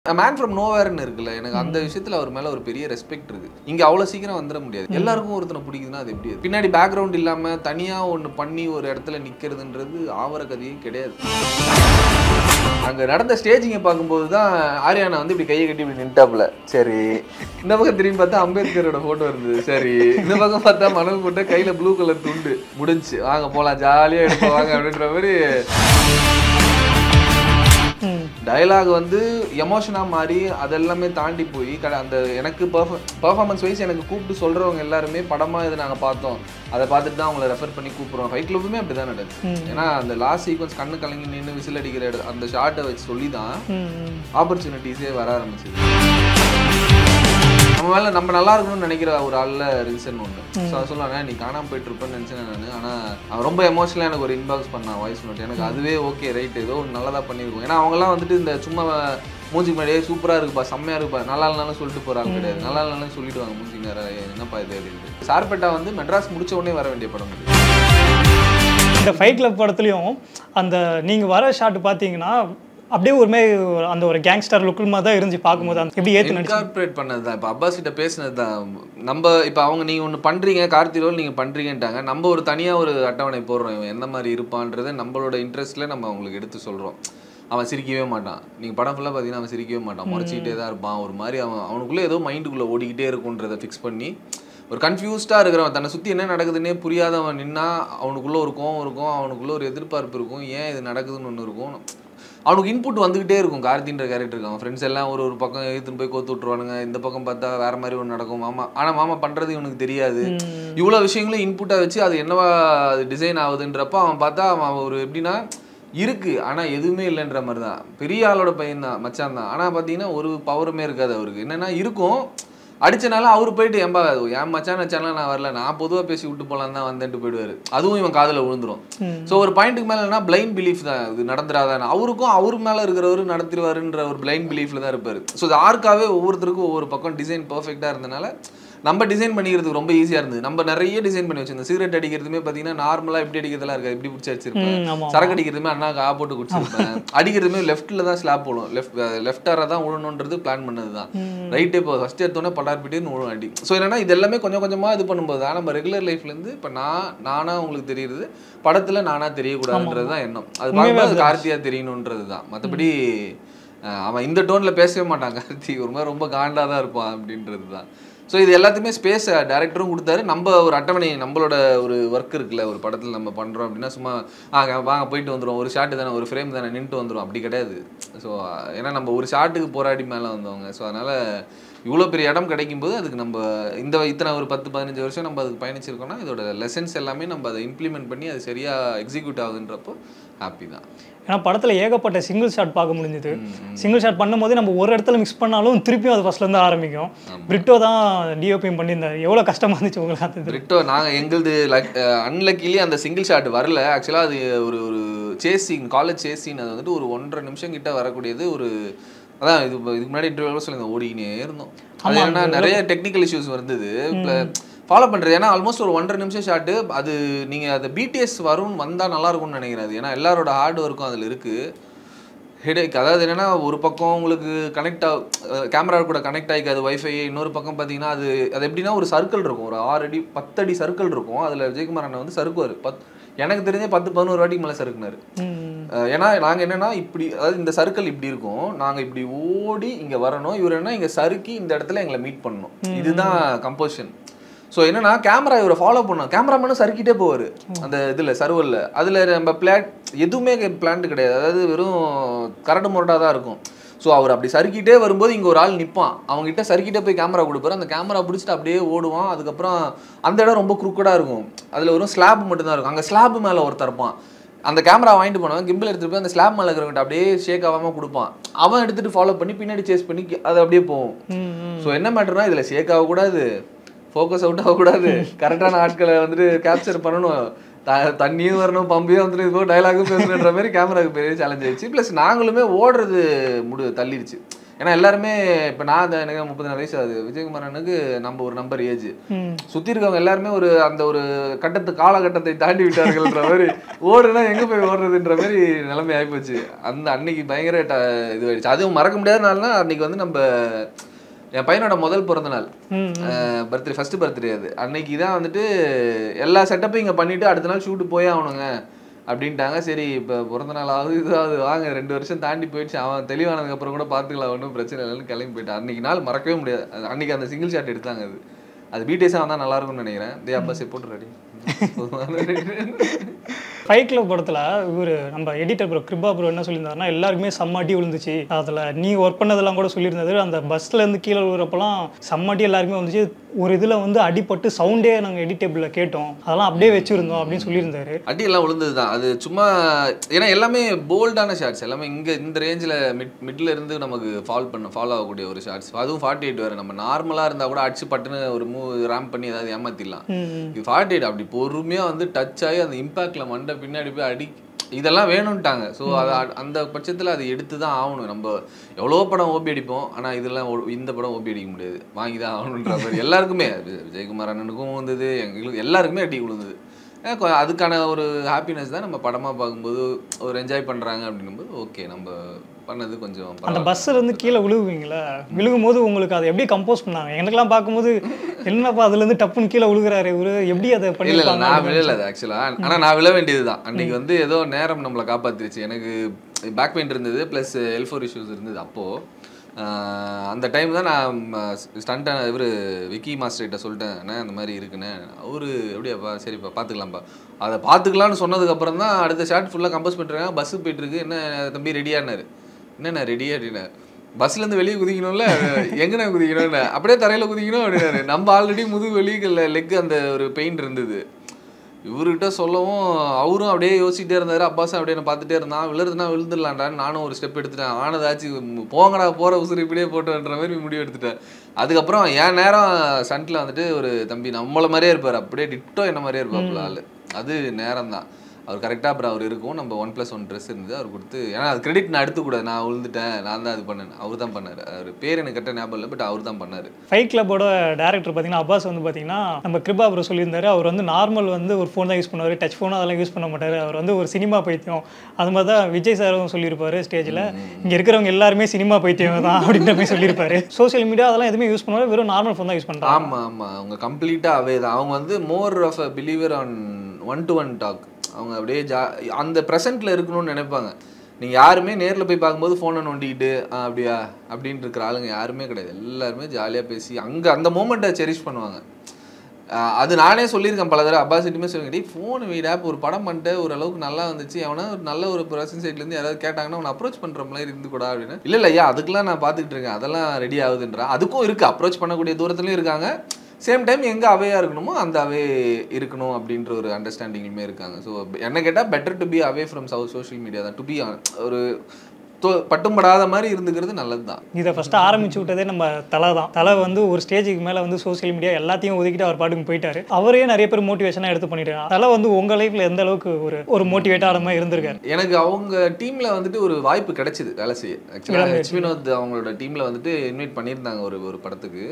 A man from nowhereன்னு இருக்குல்ல எனக்கு அந்த விஷயத்துல அவர் மேல ஒரு பெரிய ரெஸ்பெக்ட் இருக்கு. இங்க அவ்வளவு சீக்கிரம் வந்துட முடியாது. எல்லாருக்கும் ஒருத்தனை பிடிக்குதுன்னா அது எப்படி? பின்னாடி பேக்ரவுண்ட் இல்லாம தனியா ஒன்னு பண்ணி ஒரு இடத்துல நிக்கிறதுன்றது ஆவர கதையே கிடையாது. அங்க நடந்த ஸ்டேஜிங்க பார்க்கும்போது தான் ஆரியானா வந்து இப்படி கையை கட்டி இப்படி நின்ட்டாப்ல. சரி. இந்த பக்கம் திரும்பி பார்த்தா அம்பேத்கரோட போட்டோ இருந்தது. சரி. இந்த பக்கம் பார்த்தா மணல் போட்ட கையில ப்ளூ கலர் துண்டு முடிஞ்சு. வாங்க போலாம் ஜாலியா எடுப்போம் வாங்க அப்படின்ற மாதிரி டயலாக் வந்து எமோஷனா மாறி அதெல்லாமே தாண்டி போய் அந்த எனக்கு பெர்ஃபார்மன்ஸ் வைஸ் எனக்கு கூப்பிட்டு சொல்றவங்க எல்லாருமே படமா இதை நாங்க பார்த்தோம், அதை பார்த்துட்டு தான் அவங்களை ரெஃபர் பண்ணி கூப்பிடுறோம். ஃபைட் கிளப்புமே அப்படிதான் நடக்குது. ஏன்னா அந்த லாஸ்ட் சீக்வன்ஸ் கண்ணு கலங்கி நின்று விசில் அடிக்கிற அந்த ஷார்ட்டை வச்சு சொல்லி தான் ஆப்பர்ச்சுனிட்டிஸே வர ஆரம்பிச்சுது. நம்ம மேலே நம்ம நல்லா இருக்கணும்னு நினைக்கிற ஒரு ஆளில் ரீசன் ஒன்று. ஸோ அதை சொல்லுவாங்க நீ காணாமல் போயிட்டு இருப்பேன்னு நினச்சேன் நான். ஆனால் அவன் ரொம்ப எமோஷனலாக எனக்கு ஒரு இன்பாக்ஸ் பண்ணான் வாய்ஸ் நோட். எனக்கு அதுவே ஓகே ரைட் ஏதோ நல்லதாக பண்ணியிருக்கோம். ஏன்னா அவங்களாம் வந்துட்டு இந்த சும்மா மூஞ்சிக்கு முன்னாடியே சூப்பராக இருக்குப்பா செம்மையாக இருக்குப்பா நல்லா இல்லைனாலும் சொல்லிட்டு போகிறாங்க கிடையாது. நல்லா இல்லைனாலும் சொல்லிட்டு மூஞ்சிக்கு நிறைய என்னப்பா இது அப்படின்ட்டு. சார்பேட்டா வந்து மெட்ராஸ் முடிச்ச உடனே வர வேண்டிய படம் இது. இந்த ஃபைட் கிளப் படத்துலையும் அந்த நீங்கள் வர ஷாட் பார்த்தீங்கன்னா அப்படியே ஒருமாதிரி அந்த ஒரு கேங்ஸ்டர் லுக் மாதிரி தான் இருந்துச்சு பார்க்கும்போது. அந்த எப்படி ஏற்று இன்கார்பரேட் பண்ணது தான். இப்போ அப்பாஸ் கிட்ட பேசினது தான். நம்ம இப்போ அவங்க நீங்கள் ஒன்று பண்ணுறீங்க கார்த்தி ரோல் நீங்கள் பண்ணுறீங்கன்ட்டாங்க. நம்ம ஒரு தனியாக ஒரு அட்டவணை போடுறோம் இவன் எந்த மாதிரி இருப்பான்றதை நம்மளோட இன்ட்ரெஸ்ட்டில் நம்ம அவங்களுக்கு எடுத்து சொல்கிறோம். அவன் சிரிக்கவே மாட்டான். நீங்கள் படம் ஃபுல்லாக பார்த்தீங்கன்னா அவன் சிரிக்கவே மாட்டான், முறைச்சிக்கிட்டே தான் இருப்பான். ஒரு மாதிரி அவனுக்குள்ளே ஏதோ மைண்டுக்குள்ளே ஓடிக்கிட்டே இருக்குன்றதை ஃபிக்ஸ் பண்ணி ஒரு கன்ஃபியூஸ்டாக இருக்கிறவன் தன்னை சுற்றி என்ன நடக்குதுன்னே புரியாதவன் நின்னா அவனுக்குள்ளே ஒரு கோவம் இருக்கும், அவனுக்குள்ளே ஒரு எதிர்பார்ப்பு இருக்கும், ஏன் இது நடக்குதுன்னு ஒன்று இருக்கும். அவனுக்கு இன்புட் வந்துகிட்டே இருக்கும். கார்த்தின்ற கேரக்டருக்கு அவன் ஃப்ரெண்ட்ஸ் எல்லாம் ஒரு பக்கம் எடுத்துன்னு போய் கோத்து விட்டுருவானுங்க, இந்த பக்கம் பார்த்தா வேற மாதிரி ஒன்று நடக்கும். மாமா ஆனால் மாமா பண்ணுறது இவனுக்கு தெரியாது. இவ்வளோ விஷயங்களும் இன்புட்டாக வச்சு அது என்னவா அது டிசைன் ஆகுதுன்றப்போ அவன் பார்த்தா அவன் ஒரு எப்படின்னா இருக்கு ஆனால் எதுவுமே இல்லைன்ற மாதிரி தான். பெரிய ஆளோட பையன் தான், மச்சான் தான். ஆனால் பார்த்தீங்கன்னா ஒரு பவருமே இருக்காது அவருக்கு. என்னென்னா இருக்கும் அடிச்சனால அவர் போயிட்டு ஏன்பா என் மச்சான் வச்சாலாம் நான் வரல, நான் பொதுவாக பேசி விட்டு போகலான்னு தான் வந்தேன்ட்டு போயிடுவார். அதுவும் இவன் காதில் விழுந்துரும். ஸோ ஒரு பாயிண்ட்டுக்கு மேலே என்ன பிளைண்ட் பிலீஃப் தான், இது நடந்துடாதான். அவருக்கும் அவர் மேலே இருக்கிறவரு நடத்திடுவாருன்ற ஒரு பிளைண்ட் பிலீஃபில் தான் இருப்பார். ஸோ இது ஆர்க்காவே ஒவ்வொருத்தருக்கும் ஒவ்வொரு பக்கம் டிசைன் பர்ஃபெக்டாக இருந்தனால நம்ம டிசைன் பண்ணிக்கிறதுக்கு ரொம்ப ஈஸியாக இருந்தது. நம்ம நிறைய டிசைன் பண்ணி வச்சிருந்தோம். சிகரெட் அடிக்கிறதுமே பார்த்தீங்கன்னா நார்மலாக எப்படி அடிக்கிறதுலாம் இருக்காது, இப்படி பிடிச்சி அடிச்சிருப்பேன். சரக்கு அடிக்கிறதுமே அண்ணாக்கு போட்டு குடிச்சிருப்பேன். அடிக்கிறதுமே லெஃப்ட்டில் தான் ஸ்லாப் போடும், லெஃப்டாராக தான் விழணுன்றது பிளான் பண்ணது தான். ரைட்டே இப்போ ஃபஸ்ட் எடுத்தோன்னே படார்பிட்டேன்னு விழும் அடி. ஸோ என்னன்னா இது எல்லாமே கொஞ்சம் கொஞ்சமாக இது பண்ணும்போது தான் நம்ம ரெகுலர் லைஃப்லேருந்து இப்போ நானாக உங்களுக்கு தெரியுது, படத்தில் நானாக தெரியக்கூடாதுன்றது தான் எண்ணம். அது பார்க்கும்போது கார்த்தியாக தெரியணுன்றது தான். மற்றபடி அவன் இந்த டோனில் பேசவே மாட்டான். கார்த்தி ஒரு மாதிரி ரொம்ப காண்டாக தான் இருப்பான் அப்படின்றது தான். ஸோ இது எல்லாத்துக்குமே ஸ்பேஸ் டேரக்டரும் கொடுத்தாரு. நம்ம ஒரு அட்டவணை நம்மளோட ஒரு ஒர்க் இருக்குல்ல, ஒரு படத்தில் நம்ம பண்ணுறோம் அப்படின்னா சும்மா வாங்க போயிட்டு வந்துடும், ஒரு ஷாட்டு தானே ஒரு ஃப்ரேம் தானே நின்றுட்டு வந்துடும், அப்படி கிடையாது. ஸோ ஏன்னா நம்ம ஒரு ஷாட்டுக்கு போராடி மேலே வந்தவங்க. ஸோ அதனால் இவ்வளோ பெரிய இடம் கிடைக்கும்போது அதுக்கு நம்ம இத்தனை ஒரு 10-15 வருஷம் நம்ம அதுக்கு பயணிச்சிருக்கோம்னா இதோட லெசன்ஸ் எல்லாமே நம்ம அதை இம்ப்ளிமெண்ட் பண்ணி அது சரியாக எக்ஸிக்யூட் ஆகுதுன்றப்போ ஹாப்பி தான். ஏன்னா படத்தில் ஏகப்பட்ட சிங்கிள் ஷாட் பார்க்க முடிஞ்சுது. சிங்கிள் ஷாட் பண்ணும்போது நம்ம ஒரு இடத்துல மிக்ஸ் பண்ணாலும் திருப்பியும் அது ஃபர்ஸ்ட்லேருந்து ஆரம்பிக்கும். பிரிட்டோ தான் டிஓபிஎம் பண்ணியிருந்தார். எவ்வளோ கஷ்டமாக இருந்துச்சு உங்களுக்கு? அது பிரிட்டோ நாங்கள் எங்களுது அன்லக்கிலி அந்த சிங்கிள் ஷாட் வரல. ஆக்சுவலாக அது ஒரு chase scene, college chase scene. அது வந்துட்டு ஒரு 1.5 நிமிஷம் கிட்ட வரக்கூடியது. ஒரு அதான் இதுக்கு முன்னாடி இன்டர்வியூ சொல்லுங்க ஓடிக்கினே இருந்தோம். அது ஏன்னா நிறைய டெக்னிக்கல் இஷ்யூஸ் வந்தது ஃபாலோ பண்ணுறது. ஏன்னா ஆல்மோஸ்ட் ஒரு 1.5 நிமிஷம் ஷாட்டு. அது நீங்கள் அது பிடிஎஸ் வந்தால் நல்லா இருக்கும்னு நினைக்கிறாரு. ஏன்னா எல்லாரோட ஹார்ட் ஒர்க்கும் அதில் இருக்குது. ஹெடேக் அதாவது என்னென்னா ஒரு பக்கம் உங்களுக்கு கேமரா கூட கனெக்ட் ஆகிக்காது வைஃபை. இன்னொரு பக்கம் பார்த்தீங்கன்னா அது எப்படின்னா ஒரு சர்க்கிள் இருக்கும், ஒரு 6 அடி 10 அடி சர்க்கிள் இருக்கும். அதில் விஜயகுமார் அண்ணன் வந்து சறுக்குவார். எனக்கு தெரிஞ்சே 10-11 வாட்டிக்கு மேலே சறுக்குனாரு. ஏன்னா நாங்கள் என்னென்னா இப்படி அதாவது இந்த சர்க்கிள் இப்படி இருக்கும், நாங்கள் இப்படி ஓடி இங்கே வரணும், இவர் என்ன இங்கே சறுக்கி இந்த இடத்துல எங்களை மீட் பண்ணணும். இதுதான் கம்போசிஷன். ஸோ என்னன்னா கேமரா இவரை ஃபாலோ பண்ணோம், கேமராமேனும் சறுக்கிட்டே போவார் அந்த இதில் சர்வரில். அதில் நம்ம எதுவுமே பிளான்ட்டு கிடையாது, அதாவது வெறும் கரடு முரட்டாக தான் இருக்கும். ஸோ அவர் அப்படி சறுக்கிட்டே வரும்போது இங்கே ஒரு ஆள் நிற்பான், அவங்ககிட்ட சறுக்கிட்டே போய் கேமரா கொடுப்பாரு. அந்த கேமரா பிடிச்சிட்டு அப்படியே ஓடுவான். அதுக்கப்புறம் அந்த இடம் ரொம்ப குறுக்கடாக இருக்கும், அதில் வெறும் ஸ்லாப் மட்டும்தான் இருக்கும். அங்கே ஸ்லாப் மேலே ஒருத்தர் இருப்பான். அந்த கேமரா வாங்கிட்டு போனவன் கிம்பிள் எடுத்துகிட்டு போய் அந்த ஸ்லாப் மேலே இருக்கிறவங்கிட்ட அப்படியே ஷேக் ஆகாமல் கொடுப்பான். அவன் எடுத்துகிட்டு ஃபாலோ பண்ணி பின்னாடி சேஸ் பண்ணி அது அப்படியே போகும். ஸோ என்ன மேட்டர்னா இதில் ஷேக் ஆகக்கூடாது, ஃபோக்கஸ் அவுட் ஆகக்கூடாது, கரெக்டான ஆட்களை வந்துட்டு கேப்சர் பண்ணணும், தண்ணியும் வரணும், பம்பையும் வந்துட்டு இப்போ டைலாகும் பேசணுன்ற மாதிரி கேமராவுக்கு பெரிய சேலஞ்ச் ஆயிடுச்சு. ப்ளஸ் நாங்களுமே ஓடுறது தள்ளிடுச்சு. ஏன்னா எல்லாருமே இப்போ நான் எனக்கு 34 வயசு ஆகுது, விஜயகுமார் அண்ணனுக்கு நம்ம ஒரு நம்பர் ஏஜ், சுற்றி இருக்கவங்க எல்லாருமே ஒரு அந்த ஒரு காலகட்டத்தை தாண்டி விட்டார்கள்ன்ற மாதிரி ஓடுனா எங்கே போய் ஓடுறதுன்ற மாதிரி நிலைமை ஆகிப்போச்சு. அந்த அன்னைக்கு பயங்கர இதுவாயிடுச்சு. அதுவும் மறக்க முடியாத நாள்னா அன்னைக்கு வந்து நம்ம என் பையனோட முதல் பிறந்த நாள், ஃபர்ஸ்ட் பர்த்டே. அது அன்னைக்கு தான் வந்துட்டு எல்லா செட்டப்பையும் இங்கே பண்ணிட்டு அடுத்த நாள் ஷூட்டு போயே ஆகணுங்க அப்படின்ட்டாங்க. சரி இப்போ பிறந்த நாள் ஆகுது இதாவது வாங்க, 2 வருஷம் தாண்டி போயிடுச்சு, அவன் தெளிவானதுக்கு அப்புறம் கூட பார்த்துக்கலாம், ஒன்றும் பிரச்சனை இல்லைன்னு கிளம்பி போயிட்டான். அன்னைக்கு நாள் மறக்கவே முடியாது. அன்னைக்கு அந்த சிங்கிள் ஷாட் எடுத்தாங்க, அது பீட்டேஸாக வந்தால் நல்லா இருக்கும்னு நினைக்கிறேன். அப்பாஸ் போட்டு ரெடி. ஃபைட் கிளப் படத்தில் இவர் நம்ம எடிட்டர் ப்ரோ கிருபா ப்ரோ என்ன சொல்லியிருந்தாருன்னா, எல்லாருக்குமே செம்ம அடி விழுந்துச்சு. அதில் நீ ஒர்க் பண்ணதெல்லாம் கூட சொல்லியிருந்தது, அந்த பஸ்லேருந்து கீழே விழுறப்பெல்லாம் செம்ம அடி எல்லாருக்குமே வந்துச்சு. ஒரு இதில் வந்து அடிப்பட்டு சவுண்டே நாங்கள் எடிட்டபிளில் கேட்டோம், அதெல்லாம் அப்படியே வச்சுருந்தோம் அப்படின்னு சொல்லியிருந்தாரு. அடி எல்லாம் விழுந்தது தான், அது சும்மா ஏன்னா எல்லாமே போல்டான ஷாட்ஸ், எல்லாமே இங்கே இந்த ரேஞ்சில் மிட்ல இருந்து நமக்கு ஃபாலோ ஆகக்கூடிய ஒரு ஷாட்ஸ். அதுவும் 48 வேறு. நம்ம நார்மலாக இருந்தால் கூட அடிச்சு பட்டுன்னு ஒரு ரேம்ப் பண்ணி ஏதாவது ஏமாற்றிடலாம். இது 48 அப்படி பொறுமையாக வந்து டச் ஆகி அந்த இம்பாக்டில் மண்டை பின்னாடி போய் அடி, இதெல்லாம் வேணும்ட்டாங்க. ஸோ அதை அந்த பட்சத்தில் அதை எடுத்து தான் ஆகணும். நம்ம எவ்வளோ படம் ஓபி அடிப்போம், ஆனால் இதெல்லாம் இந்த படம் ஓபி அடிக்க முடியாது, வாங்கி தான் ஆகணுன்ற மாதிரி எல்லாருக்குமே. விஜயகுமார் அண்ணனுக்கும் வந்தது, எங்களுக்கு எல்லாருக்குமே அடி விழுந்தது. அதுக்கான ஒரு ஹாப்பினஸ் தான் நம்ம படமாக பார்க்கும்போது ஒரு என்ஜாய் பண்ணுறாங்க அப்படின்னும்போது ஓகே நம்ம பண்ணது கொஞ்சம். அந்த பஸ்ஸில் இருந்து கீழே விழுகுவீங்களா, விழுகும் போது உங்களுக்கு அதை எப்படி கம்போஸ் பண்ணாங்க? எனக்குலாம் பார்க்கும்போது என்னப்பா அதுலேருந்து டப்புன்னு கீழே விழுகிறாரு இவரு, எப்படி அதை பண்ணி? இல்லை நான் விழல அது ஆக்சுவலாக, ஆனால் நான் விழ வேண்டியது தான். அன்றைக்கி வந்து ஏதோ நேரம் நம்மளை காப்பாற்றிருச்சு. எனக்கு பேக் பெயின் இருந்தது ப்ளஸ் L4 இஷ்யூஸ் இருந்தது. அப்போது அந்த டைம் தான் நான் ஸ்டண்ட்டாக இவர் விக்கி மாஸ்டர்கிட்ட சொல்லிட்டேன், அண்ணே அந்த மாதிரி இருக்குண்ணே. அவரு எப்படியாப்பா, சரிப்பா பார்த்துக்கலாம்ப்பா. அதை பார்த்துக்கலான்னு சொன்னதுக்கப்புறம் தான் அடுத்த ஷாட் ஃபுல்லாக கம்போஸ் பண்ணிருக்காங்க. பஸ்ஸுக்கு போயிட்டுருக்கு, என்ன தம்பி ரெடியானாரு. என்னண்ணா ரெடி அப்படின்னா, பஸ்லேருந்து வெளியே குதிக்கணும்ல, எங்கண்ணா குதிக்கணும்னு, அப்படியே தரையில் குதிக்கணும் அப்படின்னாரு. நம்ம ஆல்ரெடி முதுகு வெளியே லெக்கு அந்த ஒரு பெயின் இருந்தது. இவர்கிட்ட சொல்லவும் அவரும் அப்படியே யோசிச்சுட்டே இருந்தார். அப்பாஸும் அப்படியே நான் பார்த்துட்டே இருந்தான். விழுறதுனா விழுந்துடலான்டான்னு நானும் ஒரு ஸ்டெப் எடுத்துட்டேன். ஆனதாச்சு போங்கடா போகிற உசுறு இப்படியே போட்டுன்ற மாதிரி முடிவு எடுத்துட்டேன். அதுக்கப்புறம் என் நேரம் சன்ட்டில் வந்துட்டு ஒரு தம்பி நம்மளை மாதிரியே இருப்பார், அப்படியே டிட்டோ என்ன மாதிரியே இருப்பாப்புல ஆள். அது நேரம் தான் அவர் கரெக்டாக. அப்புறம் அவர் இருக்கும், நம்ம 1+1 ட்ரெஸ் இருந்தது அவர் கொடுத்து, ஏன்னா அது கிரெடிட் நான் எடுத்துக்கூடாது, நான் விழுந்துட்டேன், நான் தான் அது பண்ணேன், அவர் தான் பண்ணார். அவர் பேர் எனக்கு கரெக்டாக ஞாபகம் இல்லை, பட் அவர் தான் பண்ணார். ஃபைட் கிளப்போட டேரக்டர் பார்த்தீங்கன்னா அப்பாஸ் வந்து பார்த்தீங்கன்னா நம்ம கிருபா ப்ரோ சொல்லியிருந்தாரு, அவர் வந்து நார்மல் வந்து ஒரு ஃபோன் தான் யூஸ் பண்ணுவார், டச் ஃபோன் அதெல்லாம் யூஸ் பண்ண மாட்டார், அவர் வந்து ஒரு சினிமா பைத்தியம். அது மாதிரி தான் விஜய் சாரும் சொல்லியிருப்பாரு ஸ்டேஜில், இங்கே இருக்கிறவங்க எல்லாருமே சினிமா பைத்தியம் தான் அப்படின்ற மாதிரி சொல்லியிருப்பாரு. சோஷியல் மீடியா அதெல்லாம் எதுவுமே யூஸ் பண்ணுவார், வெறும் நார்மல் ஃபோன் தான் யூஸ் பண்ணுறாங்க. ஆமாம் ஆமாம், அவங்க கம்ப்ளீட்டாக அவே தான். அவங்க வந்து more of a believer on 1-to-1 talk. அவங்க அப்படியே அந்த ப்ரெசென்ட்டில் இருக்கணும்னு நினைப்பாங்க. நீங்கள் யாருமே நேரில் போய் பார்க்கும்போது ஃபோனை நோண்டிக்கிட்டு அப்படியா அப்படின்னு இருக்கிற ஆளுங்க யாருமே கிடையாது. எல்லாருமே ஜாலியாக பேசி அங்கே அந்த மூமெண்ட்டை செரிஷ் பண்ணுவாங்க. அது நானே சொல்லியிருக்கேன் பல தடவை. அப்பாசிட்டுமே சொல்லிக்கிட்டே ஃபோன் வீடா இப்போ ஒரு படம் பண்ணிட்டு ஓரளவுக்கு நல்லா வந்துச்சு, அவனா ஒரு நல்ல ஒரு ப்ரொடக்ஷன் சைட்லேருந்து யாராவது கேட்டாங்கன்னா அவனை அப்ரோச் பண்ணுற மாதிரி இருந்து கூட அப்படின்னு. இல்லை ஐயா அதுக்கெலாம் நான் பார்த்துக்கிட்டு இருக்கேன், அதெல்லாம் ரெடி ஆகுதுன்றா. அதுக்கும் இருக்குது, அப்ரோச் பண்ணக்கூடிய தூரத்துலையும் இருக்காங்க. சேம் டைம் எங்கே அவையாக இருக்கணுமோ அந்த அவே இருக்கணும் அப்படின்ற ஒரு அண்டர்ஸ்டாண்டிங்குமே இருக்காங்க. ஸோ என்ன கேட்டால் better to be away from social media தான். டு பி ஒரு பட்டும்படாத மாதிரி இருந்துக்கிறது நல்லது தான். இதை ஃபஸ்ட்டு ஆரம்பிச்சு விட்டதே நம்ம தலை தான். தலை வந்து ஒரு ஸ்டேஜுக்கு மேலே வந்து சோஷியல் மீடியா எல்லாத்தையும் ஒதுக்கிட்டு அவர் பாட்டுக்கு போயிட்டாரு. அவரே நிறைய பேர் மோட்டிவேஷனாக எடுத்து பண்ணிட்டாங்க. தலை வந்து உங்கள் லைஃப்பில் எந்த அளவுக்கு ஒரு மோட்டிவேட்டான மாதிரி இருந்திருக்காரு? எனக்கு அவங்க டீமில் வந்துட்டு ஒரு வாய்ப்பு கிடைச்சிது வேலை செய்ய. ஆக்சுவலாக ஹெச் வினோத் அவங்களோட டீமில் வந்துட்டு இன்வைட் பண்ணியிருந்தாங்க ஒரு படத்துக்கு.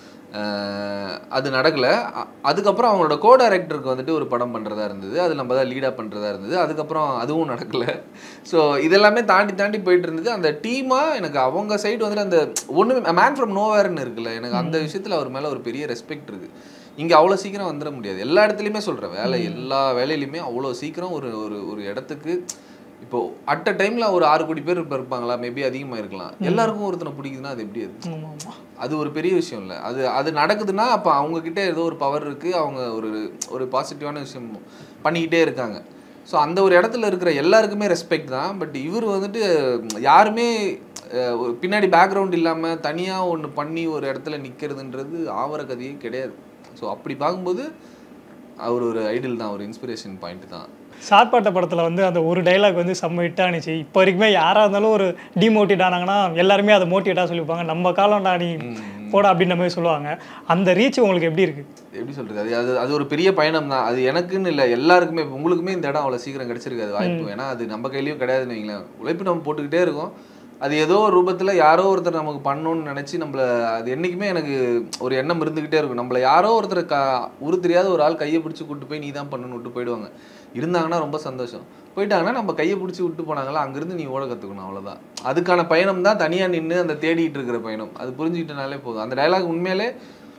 அது நடக்கலை. அதுக்கப்புறம் அவங்களோட கோ டைரக்டருக்கு வந்துட்டு ஒரு படம் பண்ணுறதா இருந்தது, அது நம்ம தான் லீடாக பண்ணுறதா இருந்தது. அதுக்கப்புறம் அதுவும் நடக்கலை. ஸோ இதெல்லாமே தாண்டி போயிட்டு இருந்தது. அந்த டீமாக எனக்கு அவங்க சைடு வந்துட்டு அந்த ஒன்று மேன் ஃப்ரம் நோவேர்னு இருக்குல்ல, எனக்கு அந்த விஷயத்தில் அவர் மேலே ஒரு பெரிய ரெஸ்பெக்ட் இருக்குது. இங்கே அவ்வளோ சீக்கிரம் வந்துட முடியாது. எல்லா இடத்துலையுமே சொல்கிறேன், எல்லா வேலையிலையுமே அவ்வளோ சீக்கிரம் ஒரு இடத்துக்கு இப்போ அட் அ டைமில் ஒரு 6 கோடி பேர் இருப்பாங்களா, மேபி அதிகமாக இருக்கலாம். எல்லாருக்கும் ஒருத்தனை பிடிக்குதுன்னா அது எப்படி? அது ஒரு பெரிய விஷயம் இல்லை. அது நடக்குதுன்னா அப்போ அவங்கக்கிட்ட ஏதோ ஒரு பவர் இருக்குது, அவங்க ஒரு பாசிட்டிவான விஷயம் பண்ணிக்கிட்டே இருக்காங்க. ஸோ அந்த ஒரு இடத்துல இருக்கிற எல்லாருக்குமே ரெஸ்பெக்ட் தான். பட் இவர் வந்துட்டு யாருமே பின்னாடி பேக்ரவுண்ட் இல்லாமல் தனியாக ஒன்று பண்ணி ஒரு இடத்துல நிற்கிறதுன்றது ஆவர கதையே கிடையாது. ஸோ அப்படி பார்க்கும்போது அவர் ஒரு ஐடியல் தான், ஒரு இன்ஸ்பிரேஷன் பாயிண்ட் தான். சார்பாட்ட படத்தில் வந்து அந்த ஒரு டைலாக் வந்து செம்ம ஹிட் ஆனிச்சு. இப்போ வரைக்குமே யாராக இருந்தாலும் ஒரு டிமோட்டிவேட் ஆனாங்கன்னா எல்லாருமே அதை மோட்டிவேட்டாக சொல்லிப்பாங்க, நம்ம காலம்டா நீ போட அப்படின்ற மாதிரி சொல்லுவாங்க. அந்த ரீச் உங்களுக்கு எப்படி இருக்குது? எப்படி சொல்கிறது, அது ஒரு பெரிய பயணம் தான். அது எனக்குன்னு இல்லை, எல்லாருக்குமே. உங்களுக்குமே இந்த இடம் அவ்வளோ சீக்கிரம் கிடச்சிருக்காது வாய்ப்பு. ஏன்னா அது நம்ம கையிலையும் கிடையாதுன்னு வைங்களேன். உழைப்பு நம்ம போட்டுக்கிட்டே இருக்கோம். அது ஏதோ ஒரு ரூபத்தில் யாரோ ஒருத்தர் நமக்கு பண்ணணும்னு நினச்சி நம்மளை அது என்றைக்குமே எனக்கு ஒரு எண்ணம் இருந்துக்கிட்டே இருக்கும். நம்மளை யாரோ ஒருத்தர் உரு தெரியாத ஒரு ஆள் கையை பிடிச்சி கூட்டு போய் நீ தான் பண்ணணும்னு விட்டு போயிடுவாங்க. இருந்தாங்கன்னா ரொம்ப சந்தோஷம். போயிட்டாங்கன்னா நம்ம கையை பிடிச்சி விட்டு போனாங்களா அங்கேருந்து நீ ஓட கற்றுக்கணும், அவ்வளோதான். அதுக்கான பயணம் தான் தனியாக நின்று அந்த தேடிட்டு இருக்கிற பயணம். அது புரிஞ்சுக்கிட்டனாலே போதும். அந்த டைலாக் உண்மையிலே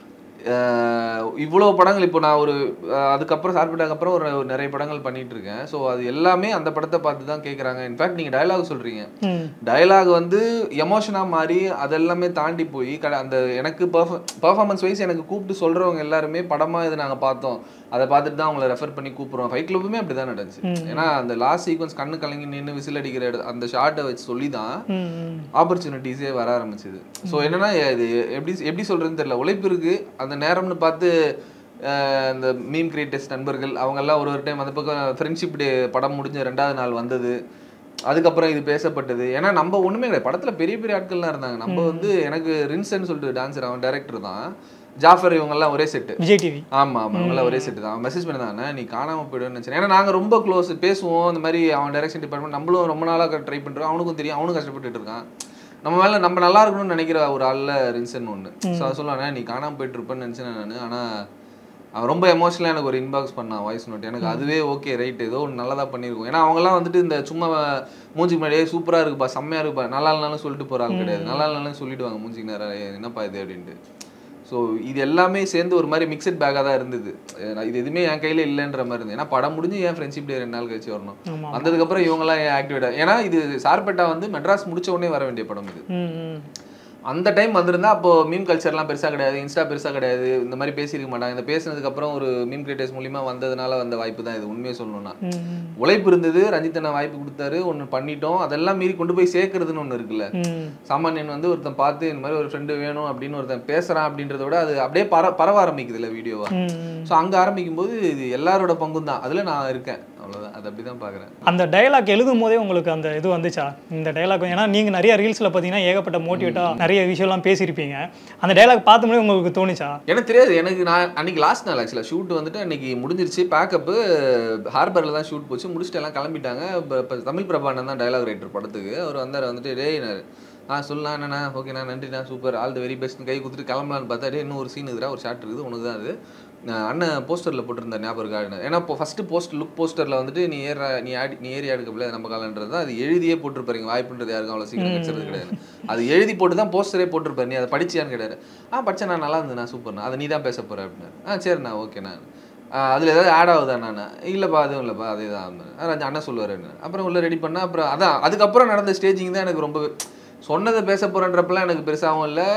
இவ்வளோ படங்கள் இப்போ நான் ஒரு அதுக்கப்புறம் சார்பிட்டாக்கு அப்புறம் ஒரு நிறைய படங்கள் பண்ணிட்டு இருக்கேன். ஸோ அது எல்லாமே அந்த படத்தை பார்த்து தான் கேட்குறாங்க. இன்ஃபேக்ட் நீங்கள் டயலாக் சொல்கிறீங்க, டயலாக் வந்து எமோஷனாக மாறி அதெல்லாமே தாண்டி போய் அந்த எனக்கு பர்ஃபார்மன்ஸ் வைஸ் எனக்கு கூப்பிட்டு சொல்கிறவங்க எல்லாருமே படமாக இது நாங்கள் பார்த்தோம், அதை பார்த்துட்டு தான் அவங்களை ரெஃபர் பண்ணி கூப்பிட்றோம். ஃபைட் கிளப்புமே அப்படி தான் நடந்துச்சு. ஏன்னா அந்த லாஸ்ட் சீக்வன்ஸ் கண்ணு கலங்கி நின்று விசில் அடிக்கிற அந்த ஷார்ட்டை வச்சு சொல்லி தான் ஆப்பர்ச்சுனிட்டிஸே வர ஆரம்பிச்சிது. ஸோ என்னன்னா இது எப்படி சொல்கிறதுன்னு தெரியல. உழைப்பு இருக்குது, அந்த நேரம்னு பார்த்து இந்த மீம் கிரியேட்டர்ஸ் நண்பர்கள் அவங்கெல்லாம் ஒரு டைம் அந்த பக்கம் ஃப்ரெண்ட்ஷிப் டே படம் முடிஞ்ச 2வது நாள் வந்தது. அதுக்கப்புறம் இது பேசப்பட்டது. ஏன்னா நம்ம ஒன்றுமே கிடையாது, படத்தில் பெரிய பெரிய ஆட்கள்லாம் இருந்தாங்க. நம்ம வந்து எனக்கு ரின்சன் சொல்லிட்டு டான்ஸர், அவன் டைரக்டர் தான், ஜாஃபர், இவங்கெல்லாம் ஒரே செட்டு, விஜய் டிவி. ஆமாம் ஆமாம், இவங்கெல்லாம் ஒரே செட்டு தான். அவன் மெசேஜ் பண்ணியிருந்தாங்க நீ காணாமல் போய்டுன்னு நினச்சேன். ஏன்னா நாங்கள் ரொம்ப க்ளோஸ், பேசுவோம் இந்த மாதிரி. அவன் டைரக்ஷன் டிபார்ட்மெண்ட் நம்மளும் ரொம்ப நாளாக ட்ரை பண்ணுறோம், அவனுக்கும் தெரியும், அவனும் கஷ்டப்பட்டுட்டு இருக்கான். நம்ம மேலே நம்ம நல்லா இருக்கணும்னு நினைக்கிற ஒரு ஆளில் ரின்சன் ஒன்று. ஸோ அதை சொல்லுவானே நீ காணாமல் போயிட்டு இருப்பேன்னு நினச்சேன் நான். ஆனால் அவன் ரொம்ப எமோஷனலாக எனக்கு ஒரு இன்பாக்ஸ் பண்ணான் வாய்ஸ் நோட். எனக்கு அதுவே ஓகே ரைட், ஏதோ ஒன்று நல்லா தான் பண்ணியிருக்கோம். ஏன்னா அவங்கெல்லாம் வந்துட்டு இந்த சும்மா மூஞ்சிக்கு முன்னாடியே சூப்பராக இருக்குப்பா, செம்மையாக இருக்குப்பா, நல்லா இல்லைனாலும் சொல்லிட்டு போகிற ஆள் கிடையாது. நல்லா இல்லைனாலும் சொல்லிவிடுவாங்க மூஞ்சிக்கு நேரம் என்னப்பா இது அப்படின்ட்டு. ஸோ இது எல்லாமே சேர்ந்து ஒரு மாதிரி மிக்சட் பேக்காக தான் இருந்தது. இது எதுவுமே என் கையில் இல்லைன்ற மாதிரி இருந்தது. ஏன்னா படம் முடிஞ்சு ஏன் ஃப்ரெண்ட்ஷிப் டே 2 நாள் கழிச்சு வரணும், வந்ததுக்கப்புறம் இவங்கெல்லாம் ஏன் ஆக்டிவேட்டாக. ஏன்னா இது சார்பட்டா வந்து மெட்ராஸ் முடிச்ச உடனே வர வேண்டிய படம் இது. அந்த டைம் வந்திருந்தா அப்போ மீம் கல்ச்சர்லாம் பெருசாக கிடையாது, இன்ஸ்டா பெருசாக கிடையாது, இந்த மாதிரி பேசியிருக்க மாட்டாங்க. இந்த பேசினதுக்கப்புறம் ஒரு மீம் கிரியேட்டர்ஸ் மூலிமா வந்ததுனால வந்த வாய்ப்பு தான் இது. உண்மையை சொல்லணும்னா உழைப்பு இருந்தது, ரஞ்சித் அண்ணா வாய்ப்பு கொடுத்தாரு, ஒன்று பண்ணிட்டோம். அதெல்லாம் மீறி கொண்டு போய் சேர்க்கறதுன்னு ஒன்று இருக்குல்ல. சாமானியன் வந்து ஒருத்தன் பார்த்து இந்த மாதிரி ஒரு ஃப்ரெண்டு வேணும் அப்படின்னு ஒருத்தன் பேசுகிறான் அப்படின்றத விட அது அப்படியே பரவ ஆரம்பிக்குது இல்லை வீடியோவா. ஸோ அங்கே ஆரம்பிக்கும் போது இது எல்லாரோட பங்கும் தான், அதில் நான் இருக்கேன், அவ்வளோதான். அது அப்படி தான் பார்க்குறேன். அந்த டைலாக் எழுதும் போதே உங்களுக்கு அந்த இது வந்துச்சா இந்த டைலாக்? ஏன்னா நீங்கள் நிறைய ரீல்ஸில் பார்த்தீங்கன்னா ஏகப்பட்ட மோட்டிவேட்டாக நிறைய விஷயம்லாம் பேசியிருப்பீங்க. அந்த டைலாக் பார்த்த முடியும் உங்களுக்கு தோணுச்சா? எனக்கு தெரியாது. எனக்கு நான் அன்றைக்கி லாஸ்ட் நாள் ஆக்சுவலாக ஷூட் வந்துட்டு அன்றைக்கி முடிஞ்சிருச்சு. பேக்கப்பு ஹார்பரில் தான் ஷூட் போச்சு, முடிச்சுட்டு எல்லாம் கிளம்பிட்டாங்க. இப்போ தமிழ் பிரபாண்டன் தான் டைலாக் ரைட்டர் படத்துக்கு. அவர் வந்தார், வந்துட்டு டேய்னார் சொல்லலாம் என்னண்ணா, ஓகேண்ணா, நன்றிண்ணா, சூப்பர், ஆல் த வெரி பெஸ்ட்னு கை கொடுத்துட்டு கிளம்பலான்னு பார்த்தா டே இன்னும் ஒரு சீன் இருக்குதா, ஒரு ஷாட் இருக்குது, உனக்கு தான் அது அண்ணன் போஸ்டரில் போட்டிருந்தார் ஞாபகம் இருக்கா. ஏன்னா இப்போ ஃபஸ்ட்டு லுக் போஸ்டரில் வந்துட்டு நீ ஏறி எடுக்கல நம்ம காலன்றது தான் அது எழுதியே போட்டிருப்பாருங்க. வாய்ப்புன்றது யாருக்கும் அவ்வளோ சீக்கிரம் கிடைச்சது கிடையாது. அது எழுதி போட்டு தான் போஸ்டரே போட்டிருப்பாரு. நீ அதை படிச்சியான்னு கிடையாது. படித்தேன் நான், நல்லா இருந்ததுண்ணா, சூப்பர்ண்ணா, அதை நீ தான் பேச போகிற அப்படின்னாரு. சரிண்ணா, ஓகேண்ணா. அதில் ஏதாவது ஆட் ஆகுதா? நான் இல்லைப்பா அதுவும் இல்லைப்பா அதே தான் அண்ணன் சொல்லுவார். அப்புறம் உள்ள ரெடி பண்ணால் அப்புறம் அதான் அதுக்கப்புறம் நடந்த ஸ்டேஜிங் தான் எனக்கு ரொம்ப சொன்னதை பேச போகிறேன்றப்பெல்லாம் எனக்கு பெருசாகவும் இல்லை.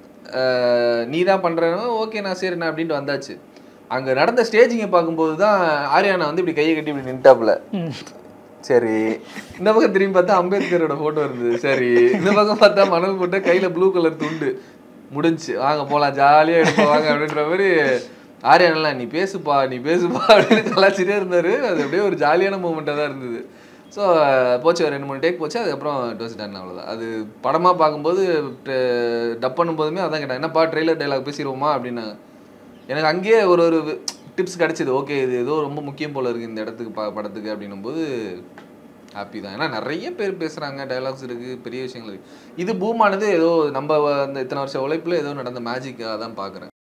நீ தான் பண்ணுறேன்னு ஓகேண்ணா சரிண்ணா அப்படின்ட்டு வந்தாச்சு. அங்கே நடந்த ஸ்டேஜிங்கை பார்க்கும்போது தான் ஆரியானா வந்து இப்படி கையை கட்டி இப்படி நின்ட்டாப்புல. சரி, இந்த பக்கம் திரும்பி பார்த்தா அம்பேத்கரோட ஃபோட்டோ இருந்தது. சரி, இந்த பக்கம் பார்த்தா மணல் போட்ட கையில் ப்ளூ கலர் துண்டு. முடிஞ்சு வாங்க போகலாம், ஜாலியாக எடுப்பாங்க அப்படின்ற மாதிரி ஆரியானெல்லாம் நீ பேசுப்பா அப்படின்னு கலாச்சிட்டே இருந்தார். அது அப்படியே ஒரு ஜாலியான மூமெண்ட்டாக தான் இருந்தது. ஸோ போச்சு, 2-3 டேக் போச்சு. அதுக்கப்புறம் டோஸ் டன், அவ்வளோதான். அது படமாக பார்க்கும்போது டப் பண்ணும்போதுமே அதான் கேட்டேன், என்னப்பா ட்ரெய்லர் டைலாக் பேசிடுவோமா அப்படின்னாங்க. எனக்கு அங்கேயே ஒரு டிப்ஸ் கிடச்சிது. ஓகே இது ஏதோ ரொம்ப முக்கியம் போல் இருக்குது இந்த இடத்துக்கு படத்துக்கு அப்படின்னும் போது ஹாப்பி தான். ஏன்னா நிறைய பேர் பேசுகிறாங்க, டைலாக்ஸ் இருக்குது, பெரிய விஷயங்கள் இருக்குது. இது பூமானது ஏதோ நம்ம அந்த இத்தனை வருஷம் உழைப்பில் ஏதோ நடந்த மேஜிக்காக தான் பார்க்குறேன்.